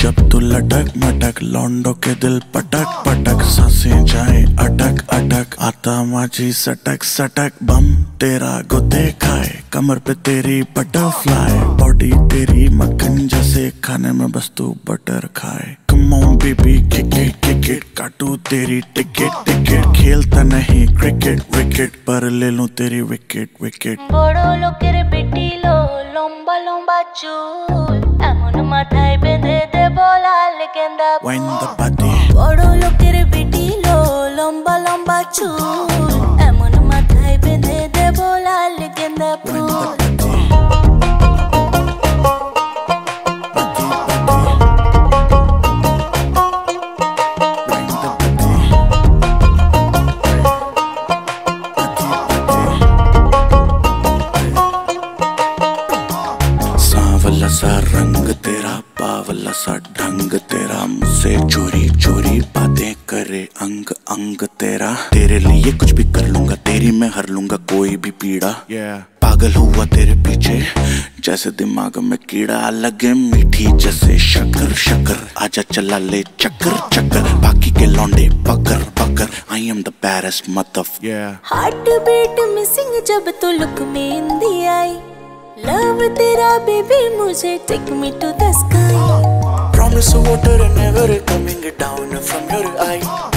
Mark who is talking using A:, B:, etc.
A: जब तू लटक मटक लौंडो के दिल पटक पटक सांसें जाए अटक अटक आता माझी सटक सटक बम तेरा गुते खाए कमर पे तेरी बटरफ्लाई बॉडी तेरी मक्खन जैसे खाने में बस तू बटर खाए come on baby kick it काटू तेरी टिकट टिकट खेलता नहीं क्रिकेट विकेट पर ले लूं तेरी विकेट विकेट
B: बड़ो लोकेर बेटी लो लंबा लंबा चूल एमन माथाय बेंधे दे बोला लेकेंदा
A: वाइन द पार्टी
B: बड़ो लोकेर बेटी लो लंबा लंबा चूल एमन माथाय बेंधे दे बोला लेकेंदा फूल
A: सावला सा रंग तेरा बावला सा ढंग तेरा मुझसे चोरी चोरी बातें करे अंग अंग तेरा तेरे लिए कुछ भी कर लूंगा तेरी मैं हर लूंगा कोई भी पीड़ा पागल हुआ तेरे पीछे जैसे दिमाग में कीड़ा लगे मीठी जैसे शक्कर शक्कर आजा चला ले चक्कर चक्कर बाकी के लौंडे पकड़ पकड़ I am the barest mother
B: heart beat missing जब तू लुक में इंदी आई लव तेरा बेबी मुझे take me to the sky
A: Promise water and never coming down from your eye